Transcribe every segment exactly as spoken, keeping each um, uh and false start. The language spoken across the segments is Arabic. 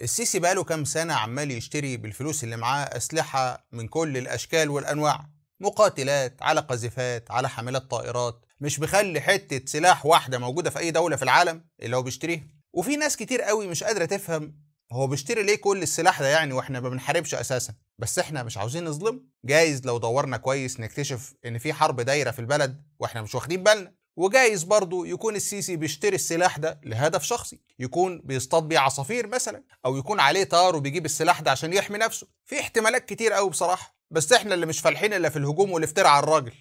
السيسي بقاله كام سنة عمال يشتري بالفلوس اللي معاه أسلحة من كل الأشكال والأنواع، مقاتلات على قذيفات على حاملات طائرات، مش بخلي حتة سلاح واحدة موجودة في أي دولة في العالم اللي هو بيشتريها. وفي ناس كتير قوي مش قادرة تفهم هو بيشتري ليه كل السلاح ده يعني واحنا ما بنحاربش أساسا. بس احنا مش عاوزين نظلم، جايز لو دورنا كويس نكتشف إن في حرب دايرة في البلد واحنا مش واخدين بالنا. وجايز برضو يكون السيسي بيشتري السلاح ده لهدف شخصي، يكون بيصطاد بيه عصافير مثلا، او يكون عليه طار وبيجيب السلاح ده عشان يحمي نفسه. في احتمالات كتير قوي بصراحه، بس احنا اللي مش فالحين الا في الهجوم والافتراء على الراجل.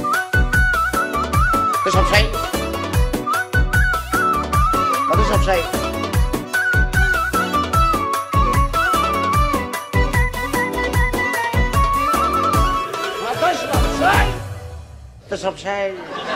تشرب شاي؟ ما تشرب شاي؟ ما تشرب شاي؟ تشرب شاي؟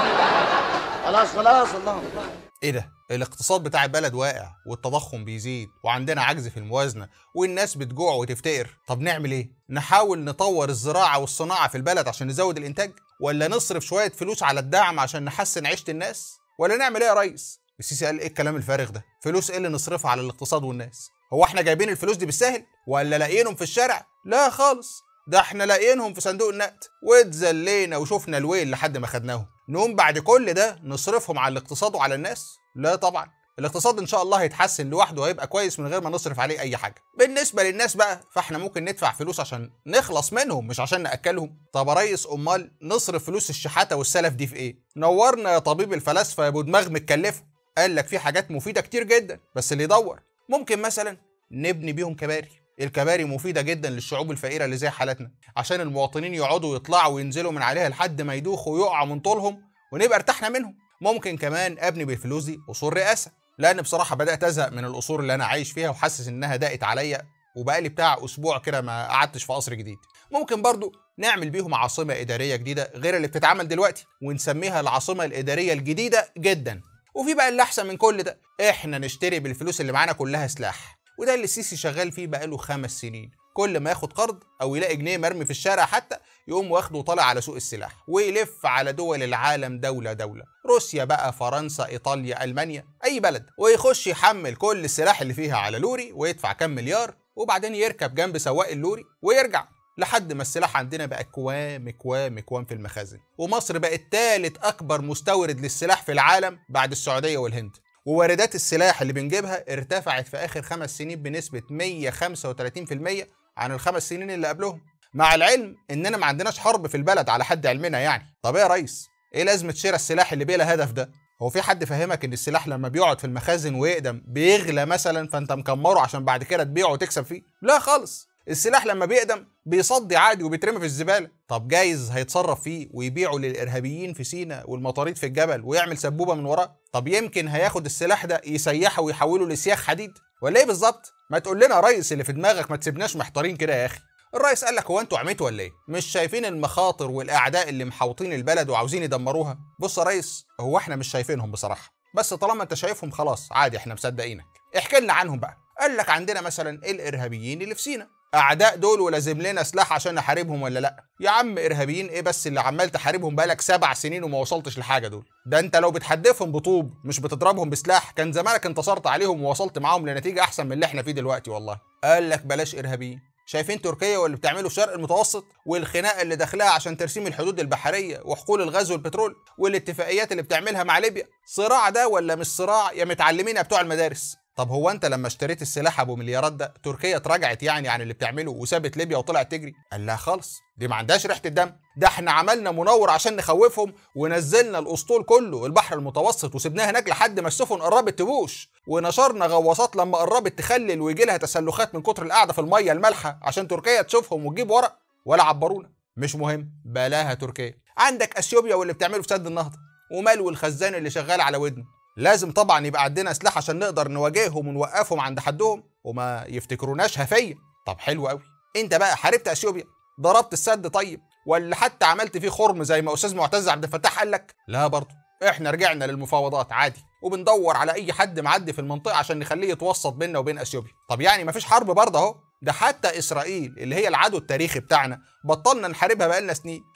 خلاص خلاص الله. ايه ده؟ الاقتصاد بتاع البلد واقع والتضخم بيزيد وعندنا عجز في الموازنه والناس بتجوع وتفتقر. طب نعمل ايه؟ نحاول نطور الزراعه والصناعه في البلد عشان نزود الانتاج، ولا نصرف شويه فلوس على الدعم عشان نحسن عيشه الناس، ولا نعمل ايه يا ريس؟ السيسي قال ايه الكلام الفارغ ده؟ فلوس ايه اللي نصرفها على الاقتصاد والناس؟ هو احنا جايبين الفلوس دي بالسهل ولا لاقيينهم في الشارع؟ لا خالص، ده احنا لاقيينهم في صندوق النقد واتذلينا وشفنا الويل لحد ما خدناهم. نقوم بعد كل ده نصرفهم على الاقتصاد وعلى الناس؟ لا طبعا، الاقتصاد ان شاء الله هيتحسن لوحده وهيبقى كويس من غير ما نصرف عليه اي حاجه. بالنسبه للناس بقى فاحنا ممكن ندفع فلوس عشان نخلص منهم مش عشان ناكلهم. طب يا ريس امال نصرف فلوس الشحاته والسلف دي في ايه؟ نورنا يا طبيب الفلاسفه يا ابو دماغ متكلفه. قال لك في حاجات مفيده كتير جدا بس اللي يدور. ممكن مثلا نبني بيهم كباري. الكباري مفيدة جدا للشعوب الفقيرة اللي زي حالتنا، عشان المواطنين يقعدوا يطلعوا وينزلوا من عليها لحد ما يدوخوا ويقعوا من طولهم ونبقى ارتحنا منهم. ممكن كمان ابني بالفلوس دي قصور رئاسة، لان بصراحة بدأت ازهق من القصور اللي انا عايش فيها وحاسس انها ضاقت عليا، وبقالي بتاع اسبوع كده ما قعدتش في قصر جديد. ممكن برضو نعمل بيهم عاصمة إدارية جديدة غير اللي بتتعمل دلوقتي ونسميها العاصمة الإدارية الجديدة جدا. وفي بقى اللي احسن من كل ده، احنا نشتري بالفلوس اللي معانا كلها سلاح، وده اللي السيسي شغال فيه بقاله خمس سنين. كل ما ياخد قرض او يلاقي جنيه مرمي في الشارع حتى يقوم واخده وطالع على سوق السلاح ويلف على دول العالم دولة دولة، روسيا بقى، فرنسا، ايطاليا، المانيا، اي بلد، ويخش يحمل كل السلاح اللي فيها على لوري ويدفع كام مليار، وبعدين يركب جنب سواق اللوري ويرجع لحد ما السلاح عندنا بقى كوام كوام كوام في المخازن. ومصر بقت ثالث اكبر مستورد للسلاح في العالم بعد السعودية والهند. وواردات السلاح اللي بنجيبها ارتفعت في اخر خمس سنين بنسبة مية وخمسة وتلاتين في المية عن الخمس سنين اللي قبلهم، مع العلم اننا ما عندناش حرب في البلد على حد علمنا يعني. طب ايه يا ريس؟ ايه لازمة شراء السلاح اللي بلا هدف ده؟ هو في حد فهمك ان السلاح لما بيقعد في المخازن ويقدم بيغلى مثلا فانت مكمره عشان بعد كده تبيعه وتكسب فيه؟ لا خالص، السلاح لما بيقدم بيصدي عادي وبيترمي في الزبالة. طب جايز هيتصرف فيه ويبيعه للإرهابيين في سيناء والمطاريد في الجبل ويعمل سبوبة من وراه. طب يمكن هياخد السلاح ده يسيحه ويحوله لسياخ حديد، ولا ايه بالظبط؟ ما تقول لنا يا ريس اللي في دماغك، ما تسيبناش محتارين كده يا اخي. الرئيس قال لك هو انتوا عميتوا ولا ايه؟ مش شايفين المخاطر والاعداء اللي محاوطين البلد وعاوزين يدمروها؟ بص يا ريس، هو احنا مش شايفينهم بصراحة، بس طالما انت شايفهم خلاص عادي احنا مصدقينك. احكي لنا عنهم بقى. قال لك عندنا مثلا الارهابيين اللي في سيناء، اعداء دول ولازم لنا سلاح عشان نحاربهم ولا لا؟ يا عم ارهابيين ايه بس اللي عمال تحاربهم بقالك سبع سنين وما وصلتش لحاجه دول؟ ده انت لو بتحدفهم بطوب مش بتضربهم بسلاح كان زمانك انتصرت عليهم ووصلت معاهم لنتيجه احسن من اللي احنا فيه دلوقتي والله. قال لك بلاش ارهابيين. شايفين تركيا واللي بتعمله في الشرق المتوسط والخناقه اللي داخلها عشان ترسيم الحدود البحريه وحقول الغاز والبترول والاتفاقيات اللي بتعملها مع ليبيا؟ صراع ده ولا مش صراع يا متعلمين يا بتوع المدارس؟ طب هو انت لما اشتريت السلاح ابو مليارات ده تركيا اتراجعت يعني عن اللي بتعمله وسابت ليبيا وطلعت تجري؟ قال لا خالص، دي ما عندهاش ريحه الدم. ده احنا عملنا منور عشان نخوفهم ونزلنا الاسطول كله البحر المتوسط وسبناه هناك لحد ما السفن قربت تبوش، ونشرنا غواصات لما قربت تخلل ويجي لها تسلخات من كتر القعده في الميه المالحه عشان تركيا تشوفهم وتجيب ورق، ولا عبرونا. مش مهم، بلاها تركيا. عندك اثيوبيا واللي بتعمله في سد النهضه، ومالو الخزان اللي شغال على ودنه. لازم طبعا يبقى عندنا سلاح عشان نقدر نواجههم ونوقفهم عند حدهم وما يفتكروناش هفيه. طب حلو قوي، انت بقى حاربت اثيوبيا؟ ضربت السد طيب؟ ولا حتى عملت فيه خرم زي ما استاذ معتز عبد الفتاح قال لك؟ لا برضه، احنا رجعنا للمفاوضات عادي وبندور على اي حد معدي في المنطقه عشان نخليه يتوسط بيننا وبين اثيوبيا. طب يعني مفيش حرب برضه اهو؟ ده حتى اسرائيل اللي هي العدو التاريخي بتاعنا بطلنا نحاربها بقالنا سنين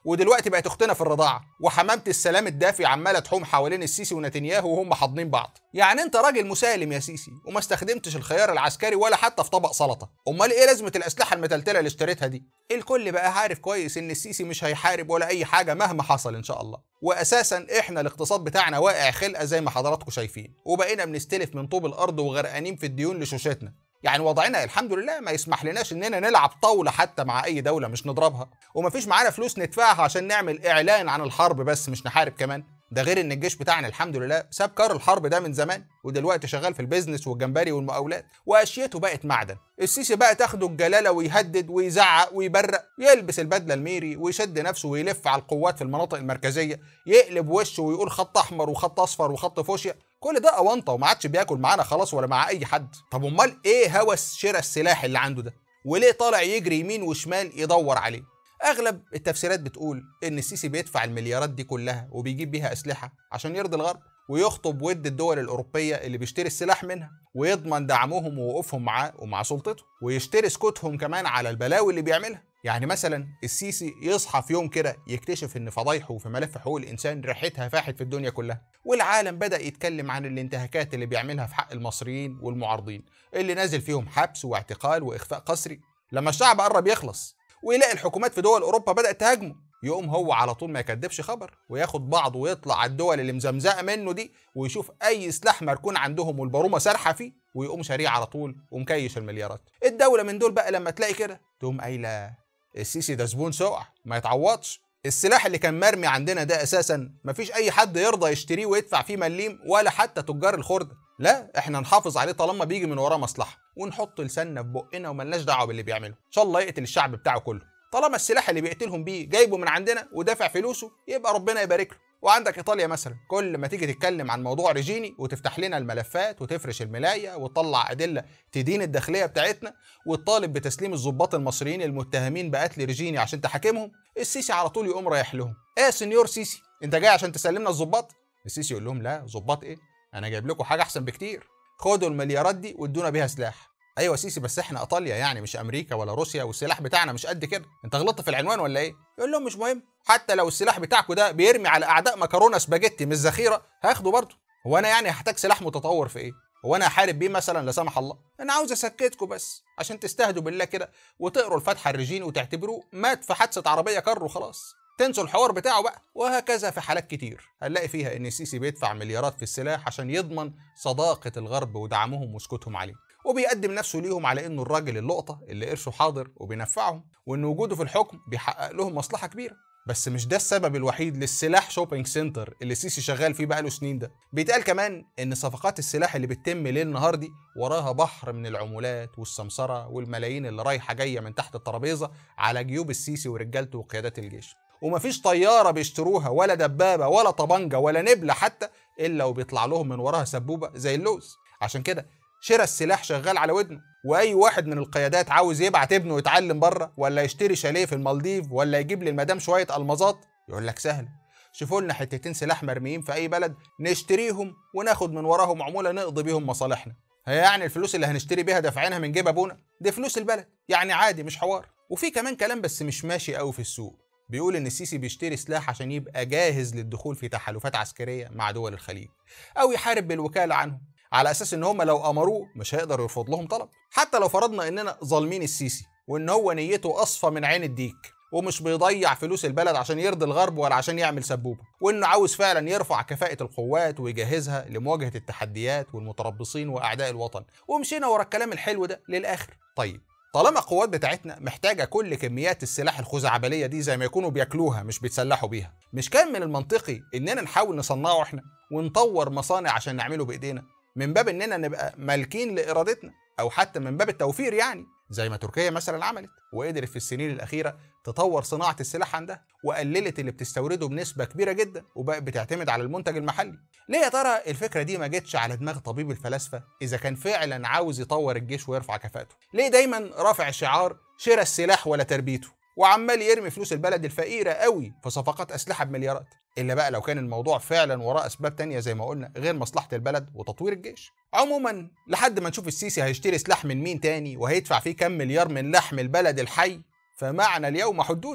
ودلوقتي بقت اختنا في الرضاعه، وحمامه السلام الدافي عماله تحوم حوالين السيسي ونتنياهو وهم حاضنين بعض. يعني انت راجل مسالم يا سيسي وما استخدمتش الخيار العسكري ولا حتى في طبق سلطه، امال ايه لازمه الاسلحه المتلتله اللي اشتريتها دي؟ الكل بقى عارف كويس ان السيسي مش هيحارب ولا اي حاجه مهما حصل ان شاء الله، واساسا احنا الاقتصاد بتاعنا واقع خلقه زي ما حضراتكم شايفين، وبقينا بنستلف من طوب الارض وغرقانين في الديون لشوشتنا. يعني وضعنا الحمد لله ما يسمح لناش اننا نلعب طاوله حتى مع اي دوله مش نضربها، ومفيش معانا فلوس ندفعها عشان نعمل اعلان عن الحرب بس مش نحارب كمان. ده غير ان الجيش بتاعنا الحمد لله ساب كار الحرب ده من زمان، ودلوقتي شغال في البيزنس والجمبري والمقاولات، واشيته بقت معدن. السيسي بقى تاخده الجلاله ويهدد ويزعق ويبرق، يلبس البدله الميري ويشد نفسه ويلف على القوات في المناطق المركزيه، يقلب وشه ويقول خط احمر وخط اصفر وخط فوشيا. كل ده اونطه وما عادش بياكل معانا خلاص ولا مع اي حد. طب امال ايه هوس شراء السلاح اللي عنده ده؟ وليه طالع يجري يمين وشمال يدور عليه؟ اغلب التفسيرات بتقول ان السيسي بيدفع المليارات دي كلها وبيجيب بيها اسلحه عشان يرضي الغرب ويخطب ود الدول الاوروبيه اللي بيشتري السلاح منها، ويضمن دعمهم ووقوفهم معاه ومع سلطته، ويشتري سكوتهم كمان على البلاوي اللي بيعملها. يعني مثلا السيسي يصحى في يوم كده يكتشف ان فضايحه في ملف حقوق الانسان ريحتها فاحت في الدنيا كلها، والعالم بدا يتكلم عن الانتهاكات اللي بيعملها في حق المصريين والمعارضين اللي نازل فيهم حبس واعتقال واخفاء قسري. لما الشعب قرب يخلص ويلاقي الحكومات في دول اوروبا بدات تهاجمه، يقوم هو على طول ما يكدبش خبر وياخد بعضه ويطلع على الدول اللي مزمزقه منه دي، ويشوف اي سلاح مركون عندهم والبارومه سارحه فيه ويقوم شاريه على طول ومكيش المليارات. الدوله من دول بقى لما تلاقي كده تقوم قايله السيسي ده زبون سقع ما يتعوضش. السلاح اللي كان مرمي عندنا ده اساسا مفيش اي حد يرضى يشتريه ويدفع فيه مليم ولا حتى تجار الخرده، لا احنا نحافظ عليه طالما بيجي من وراه مصلحه، ونحط لساننا في بقنا وملناش دعوه باللي بيعمله، ان شاء الله يقتل الشعب بتاعه كله. طالما السلاح اللي بيقتلهم بيه جايبه من عندنا ودافع فلوسه يبقى ربنا يبارك له. وعندك ايطاليا مثلا، كل ما تيجي تتكلم عن موضوع ريجيني وتفتح لنا الملفات وتفرش الملايه وتطلع ادله تدين الداخليه بتاعتنا وتطالب بتسليم الضباط المصريين المتهمين بقتل ريجيني عشان تحاكمهم، السيسي على طول يقوم رايح لهم، ايه يا سنيور سيسي انت جاي عشان تسلمنا الضباط؟ السيسي يقول لهم لا ضباط ايه، انا جايب لكم حاجه احسن بكتير، خدوا المليارات دي وادونا بيها سلاح. ايوه سيسي بس احنا ايطاليا يعني مش امريكا ولا روسيا والسلاح بتاعنا مش قد كده، انت غلطت في العنوان ولا ايه؟ يقول لهم مش مهم، حتى لو السلاح بتاعكم ده بيرمي على اعداء مكرونه سباجيتي مش ذخيره هاخده برضه. هو انا يعني هحتاج سلاح متطور في ايه؟ هو انا هحارب بيه مثلا لا سمح الله؟ انا عاوز اسكتكم بس عشان تستهدوا بالله كده وتقروا الفاتحه الرجيني وتعتبروه مات في حادثه عربيه كر وخلاص، تنسوا الحوار بتاعه بقى. وهكذا في حالات كتير هنلاقي فيها ان السيسي بيدفع مليارات في السلاح عشان يضمن صداقه الغرب ودعمهم وسكوتهم عليه، وبيقدم نفسه ليهم على انه الراجل اللقطه اللي قرشه حاضر وبينفعهم، وان وجوده في الحكم بيحقق لهم مصلحه كبيره. بس مش ده السبب الوحيد للسلاح شوبينج سنتر اللي السيسي شغال فيه بقاله سنين ده. بيتقال كمان ان صفقات السلاح اللي بتتم ليل نهار دي وراها بحر من العمولات والسمسره والملايين اللي رايحه جايه من تحت الترابيزه على جيوب السيسي ورجالته وقيادات الجيش، ومفيش طياره بيشتروها ولا دبابه ولا طبنجه ولا نبله حتى الا وبيطلع لهم من وراها سبوبه زي اللوز. عشان كده شراء السلاح شغال على ودنه، واي واحد من القيادات عاوز يبعت ابنه يتعلم بره ولا يشتري شاليه في المالديف ولا يجيب للمدام شويه المظات يقول لك سهل، شوفوا لنا حتتين سلاح مرميين في اي بلد نشتريهم وناخد من وراهم عموله نقضي بيهم مصالحنا. هي يعني الفلوس اللي هنشتري بيها دافعينها من جيب ابونا؟ دي فلوس البلد يعني عادي مش حوار. وفي كمان كلام بس مش ماشي قوي في السوق، بيقول ان السيسي بيشتري سلاح عشان يبقى جاهز للدخول في تحالفات عسكريه مع دول الخليج او يحارب بالوكاله عنهم، على اساس ان هم لو امروه مش هيقدر يرفض لهم طلب. حتى لو فرضنا اننا ظالمين السيسي وان هو نيته اصفى من عين الديك ومش بيضيع فلوس البلد عشان يرضي الغرب ولا عشان يعمل سبوبه، وانه عاوز فعلا يرفع كفاءه القوات ويجهزها لمواجهه التحديات والمتربصين واعداء الوطن، ومشينا ورا الكلام الحلو ده للاخر. طيب طالما القوات بتاعتنا محتاجه كل كميات السلاح الخزعبليه دي زي ما يكونوا بياكلوها مش بيتسلحوا بيها، مش كان من المنطقي اننا نحاول نصنعه احنا ونطور مصانع عشان نعمله بايدينا من باب اننا نبقى مالكين لارادتنا، او حتى من باب التوفير يعني زي ما تركيا مثلا عملت وقدرت في السنين الاخيره تطور صناعه السلاح عندها وقللت اللي بتستورده بنسبه كبيره جدا وبقت بتعتمد على المنتج المحلي. ليه يا ترى الفكره دي ما جتش على دماغ طبيب الفلاسفه اذا كان فعلا عاوز يطور الجيش ويرفع كفاءته؟ ليه دايما رافع شعار شراء السلاح ولا تربيته وعمال يرمي فلوس البلد الفقيره قوي في صفقات اسلحه بمليارات؟ الا بقى لو كان الموضوع فعلا وراه اسباب تانية زي ما قلنا غير مصلحه البلد وتطوير الجيش. عموما لحد ما نشوف السيسي هيشتري سلاح من مين تاني وهيدفع فيه كام مليار من لحم البلد الحي، فمعنى اليوم حدوته.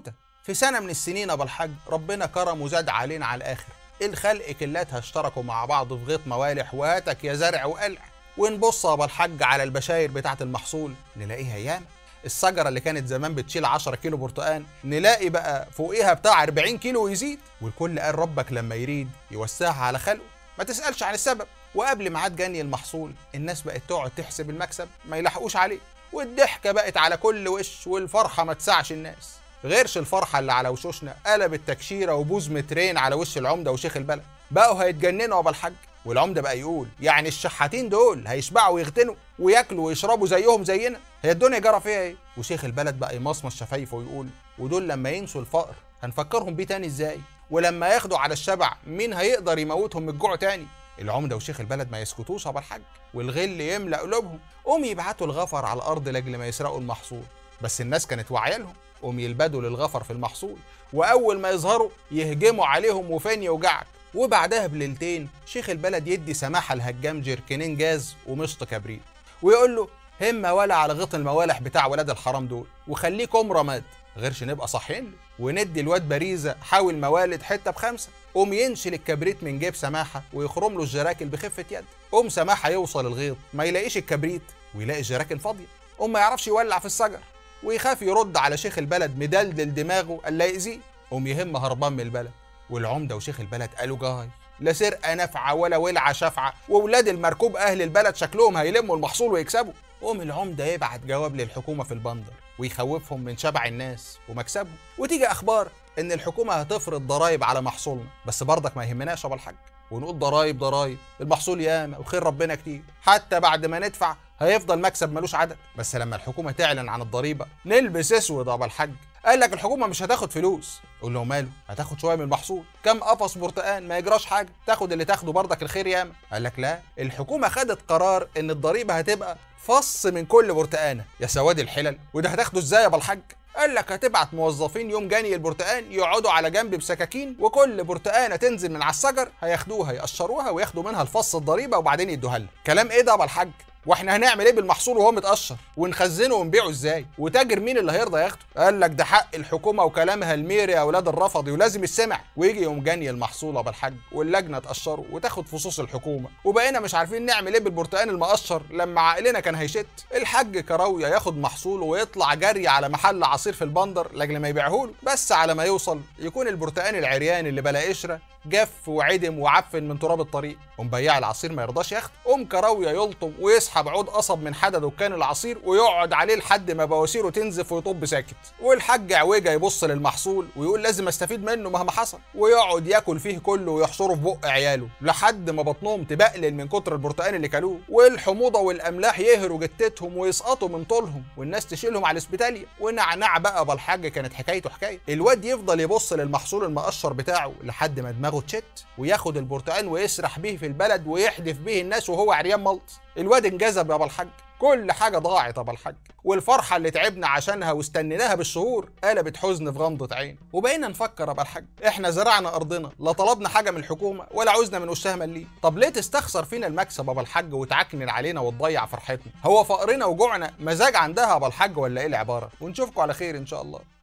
في سنه من السنين ابو الحاج ربنا كرم وزاد علينا على الاخر، الخلق كلاتها اشتركوا مع بعض في غيط موالح وهاتك يا زرع وقلع. ونبص يا ابو الحاج على البشاير بتاعه المحصول نلاقيها ياما. الشجره اللي كانت زمان بتشيل عشرة كيلو برتقان نلاقي بقى فوقيها بتاع أربعين كيلو ويزيد. والكل قال ربك لما يريد يوسعها على خلقه، ما تسالش عن السبب. وقبل ميعاد جني المحصول الناس بقت تقعد تحسب المكسب ما يلحقوش عليه، والضحكه بقت على كل وش والفرحه ما تسعش الناس. غيرش الفرحه اللي على وشوشنا قلبت تكشيره وبوز مترين على وش العمده وشيخ البلد. بقوا هيتجننوا ابو الحاج، والعمده بقى يقول يعني الشحاتين دول هيشبعوا ويغتنوا وياكلوا ويشربوا زيهم زينا؟ هي الدنيا جرى فيها ايه؟ وشيخ البلد بقى يمصمص شفايفه ويقول ودول لما ينسوا الفقر هنفكرهم بيه تاني ازاي؟ ولما ياخدوا على الشبع مين هيقدر يموتهم من الجوع تاني؟ العمده وشيخ البلد ما يسكتوش ابو الحاج، والغل يملا قلوبهم. قوم يبعتوا الغفر على الارض لاجل ما يسرقوا المحصول، بس الناس كانت واعيه لهم. قوم يلبدوا للغفر في المحصول، واول ما يظهروا يهجموا عليهم وفين يوجعك. وبعدها بليلتين شيخ البلد يدي سماحه الهجام جركنين جاز ومشط كبريت، ويقول له همه ولا على غط الموالح بتاع ولاد الحرام دول، وخليكم رماد غيرش نبقى صاحيين له. وندي الواد باريزه حاول موالد حته بخمسه. قوم ينشل الكبريت من جيب سماحه ويخرم له الجراكن بخفه يد. قوم سماحه يوصل الغيط ما يلاقيش الكبريت ويلاقي الجراكن فاضيه. قوم ما يعرفش يولع في الشجر، ويخاف يرد على شيخ البلد مدلدل دماغه الا يأذيه. قوم يهم هربان من البلد. والعمده وشيخ البلد قالوا جاي لا سرقه نافعه ولا ولعه شافعه، واولاد المركوب اهل البلد شكلهم هيلموا المحصول ويكسبوا. قوم العمده يبعت جواب للحكومه في البندر ويخوفهم من شبع الناس ومكسبهم. وتيجي اخبار ان الحكومه هتفرض ضرايب على محصولنا، بس برضك ما يهمناش يا ابو الحاج، ونقول ضرايب ضرايب المحصول ياما وخير ربنا كتير، حتى بعد ما ندفع هيفضل مكسب ملوش عدد. بس لما الحكومه تعلن عن الضريبه نلبس اسود يا ابو الحاج. قال لك الحكومه مش هتاخد فلوس. قول له ماله، هتاخد شويه من المحصول، كام قفص برتقان ما يجراش حاجه، تاخد اللي تاخده برضك الخير ياما. قال لك لا، الحكومه خدت قرار ان الضريبه هتبقى فص من كل برتقانه. يا سواد الحلل، وده هتاخده ازاي يا ابو الحاج؟ قال لك هتبعت موظفين يوم جني البرتقان يقعدوا على جنب بسكاكين، وكل برتقانه تنزل من على الشجر هياخدوها يقشروها وياخدوا منها الفص الضريبه وبعدين يدوها لنا. كلام ايه ده يا ابو الحاج؟ واحنا هنعمل ايه بالمحصول وهو متقشر؟ ونخزنه ونبيعه ازاي؟ وتاجر مين اللي هيرضى ياخده؟ قال لك ده حق الحكومه وكلامها الميري يا اولاد الرفضي ولازم يسمع. ويجي يوم جني المحصول ابو الحاج واللجنه تقشره وتاخد فصوص الحكومه، وبقينا مش عارفين نعمل ايه بالبرتقان المقشر لما عقلنا كان هيشت. الحاج كراويه ياخد محصوله ويطلع جري على محل عصير في البندر لاجل ما يبيعهوله، بس على ما يوصل يكون البرتقان العريان اللي بلا قشره جف وعدم وعفن من تراب الطريق. قوم بياع العصير ما يرضاش ياخده. قوم كراويه يلطم ويسحب عود قصب من حدا دكان العصير ويقعد عليه لحد ما بواسيره تنزف ويطب ساكت. والحاج عويجه يبص للمحصول ويقول لازم استفيد منه مهما حصل، ويقعد ياكل فيه كله ويحشره في بق عياله لحد ما بطنهم تبقلل من كتر البرتقان اللي كلوه، والحموضه والاملاح يهروا جتتهم ويسقطوا من طولهم والناس تشيلهم على الاسبيتاليا. ونعنع بقى بالحاج كانت حكايته حكايه. الواد يفضل يبص للمحصول المقشر بتاعه لحد ما دماغه تشت، وياخد البرتقان ويسرح بيه في البلد ويحدف بيه الناس وهو عريان ملط. الواد انجذب يا ابو الحاج، كل حاجه ضاعت يا ابو الحاج، والفرحه اللي تعبنا عشانها واستنيناها بالشهور قلبت حزن في غمضه عين. وبقينا نفكر يا ابو الحاج، احنا زرعنا ارضنا لا طلبنا حاجه من الحكومه ولا عوزنا من وشها مليم، طب ليه تستخسر فينا المكسب يا ابو الحاج وتعكنن علينا وتضيع فرحتنا؟ هو فقرنا وجوعنا مزاج عندها يا ابو الحاج ولا ايه العباره؟ ونشوفكم على خير ان شاء الله.